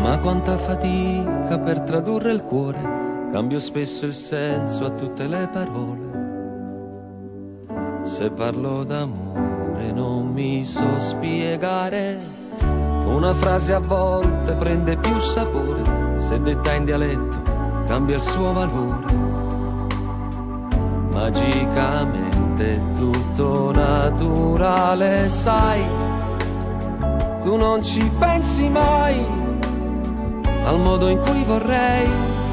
Ma quanta fatica per tradurre il cuore, cambio spesso il senso a tutte le parole. Se parlo d'amore non mi so spiegare, una frase a volte prende più sapore, se detta in dialetto cambia il suo valore. Magicamente è tutto naturale, sai, tu non ci pensi mai al modo in cui vorrei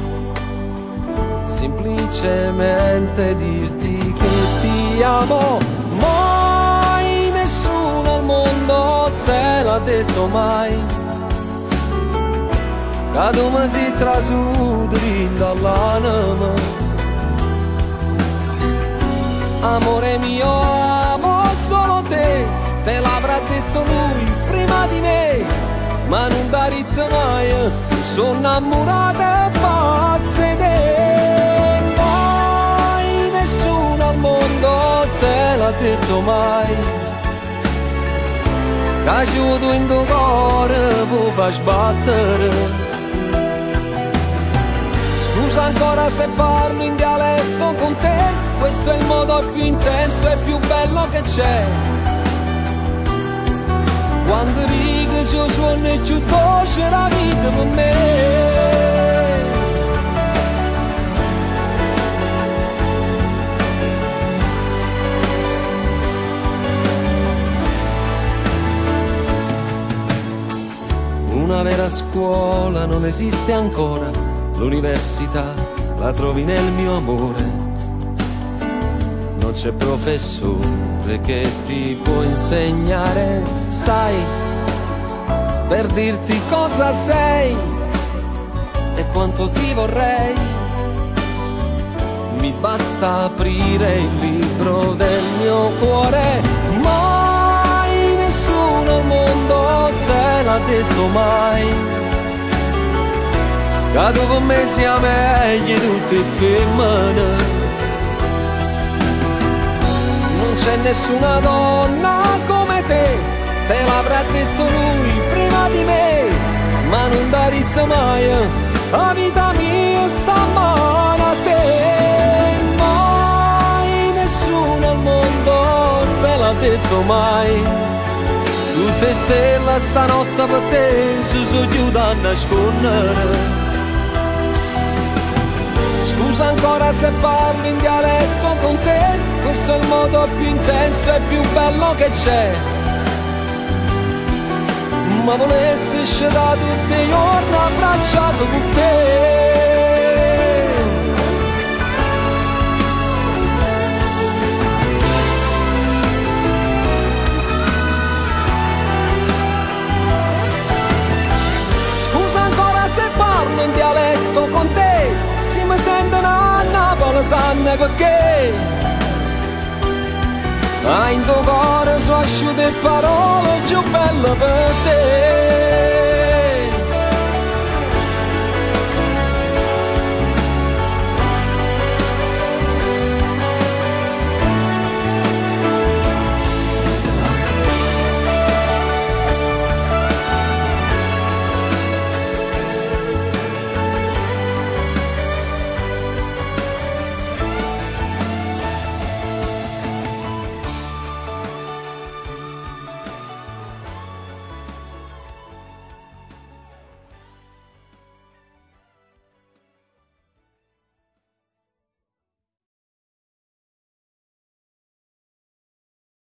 semplicemente dirti che ti amo. Mai nessuno al mondo te l'ha detto mai, che mi si trasudri dall'anima. Amore mio, amo solo te, te l'avrà detto lui prima di me, ma non da detto mai, sono innamorata e pazza di te. Mai nessuno al mondo te l'ha detto mai, che aiuto in tuo cuore può far sbattere. Scusa ancora se parlo in dialetto con te, questo è il modo più intenso e più bello che c'è. Quando righe si suona e più dolce la vita per me. Una vera scuola non esiste ancora, l'università la trovi nel mio amore. Non c'è professore che ti può insegnare, sai, per dirti cosa sei e quanto ti vorrei. Mi basta aprire il libro del mio cuore. Mai nessuno al mondo te l'ha detto mai, che dopo me sia meglio tutte femmine. Non c'è nessuna donna come te, te l'avrà detto lui prima di me, ma non da detto mai, la vita mia sta a mano a te. Mai nessuno al mondo te l'ha detto mai, tutte stelle stanotte per te si sono chiuse a nascondere. Scusa ancora se parlo in dialetto con te, questo è il modo più intenso e più bello che c'è. Ma volessi uscire da tutti i giorni abbracciato con te. Scusa ancora se parlo in dialetto con te, si mi sentono a Napoli, sanno perché. Ma in tuo cuore sono asciutte parole più belle per te.